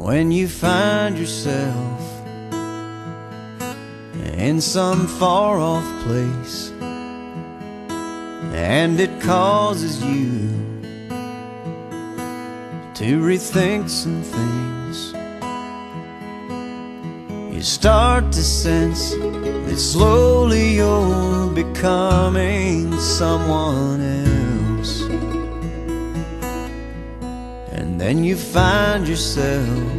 when you find yourself in some far-off place, and it causes you to rethink some things. You start to sense that slowly you're becoming someone else. And then you find yourself,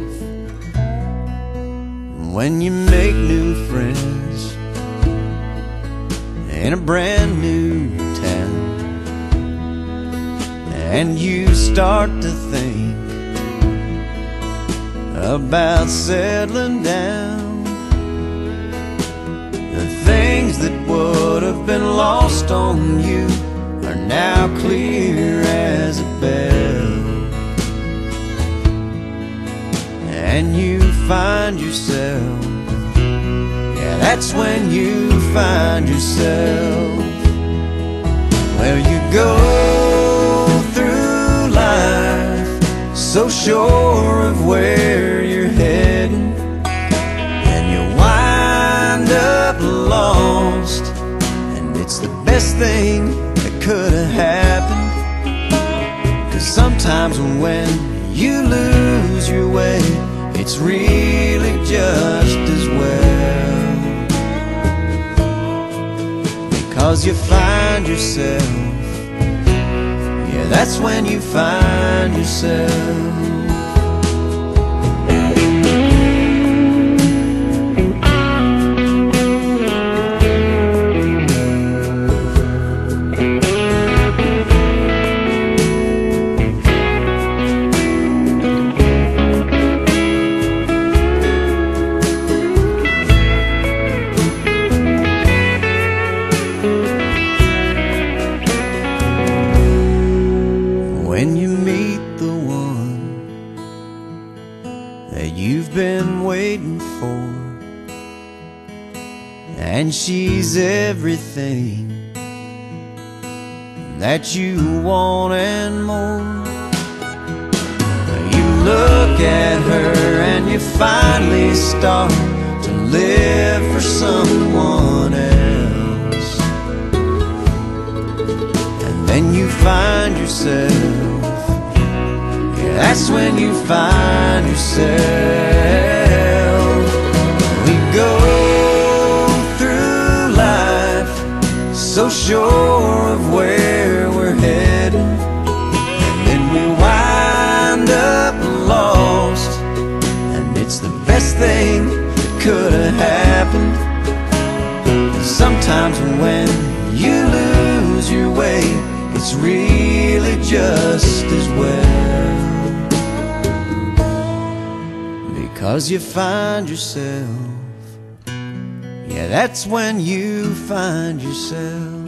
when you make new friends in a brand new town, and you start to think about settling down. The things that would have been lost on you are now clear as a bell. And you find yourself, yeah, that's when you find yourself. Well, you go through life so sure of where you're heading, and you wind up lost, and it's the best thing that could have happened. 'Cause sometimes when you lose your way, it's really just as well, because you find yourself, yeah, that's when you find yourself. When you meet the one that you've been waiting for, and she's everything that you want and more, you look at her and you finally start to live for someone else. And then you find yourself, that's when you find yourself. We go through life so sure of where we're heading, and then we wind up lost, and it's the best thing that could have happened. Sometimes when you lose your way, it's really just as well, because you find yourself, yeah, that's when you find yourself.